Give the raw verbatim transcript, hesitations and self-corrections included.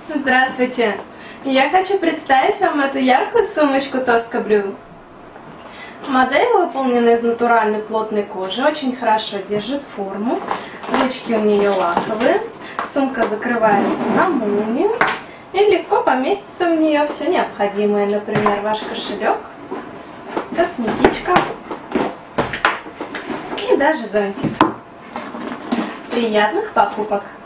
Здравствуйте! Я хочу представить вам эту яркую сумочку Tosca Blue. Модель выполнена из натуральной плотной кожи, очень хорошо держит форму. Ручки у нее лаковые, сумка закрывается на молнию и легко поместится в нее все необходимое, например, ваш кошелек, косметичка и даже зонтик. Приятных покупок!